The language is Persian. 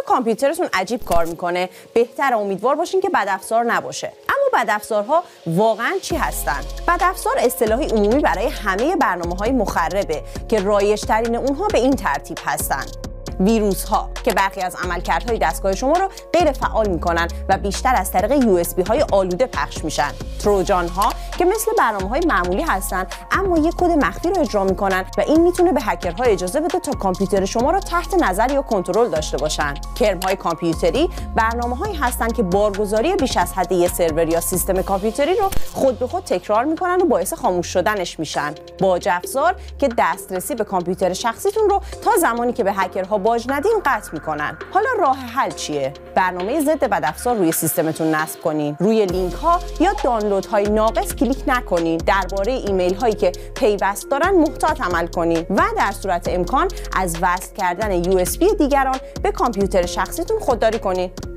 کامپیوترتون عجیب کار میکنه، بهتره امیدوار باشین که بدافزار نباشه. اما بدافزارها واقعاً چی هستن؟ بدافزار اصطلاحی عمومی برای همه برنامه‌های مخربه که رایج‌ترین اونها به این ترتیب هستن: ویروس ها که برخی از عملکردهای دستگاه شما رو غیر فعال میکنن و بیشتر از طریق USB های آلوده پخش میشن. تروجان ها که مثل برنامه‌های معمولی هستن اما یک کد مخفی رو اجرا میکنن و این میتونه به هکرها اجازه بده تا کامپیوتر شما رو تحت نظر یا کنترل داشته باشن. کرم‌های کامپیوتری برنامه‌هایی هستن که بارگذاری بیش از حد یک سرور یا سیستم کامپیوتری رو خود به خود تکرار میکنن و باعث خاموش شدنش میشن. باج افزار که دسترسی به کامپیوتر شخصیتون رو تا زمانی که به هکرها باج ندین قطع میکنن. حالا راه حل چیه؟ برنامه ضد بدافزار روی سیستمتون نصب کنین. روی لینک ها یا دانلود های ناقص کلیک نکنین. درباره ایمیل هایی که پیوست دارن محتاط عمل کنین و در صورت امکان از وصل کردن USB دیگران به کامپیوتر شخصیتون خودداری کنین.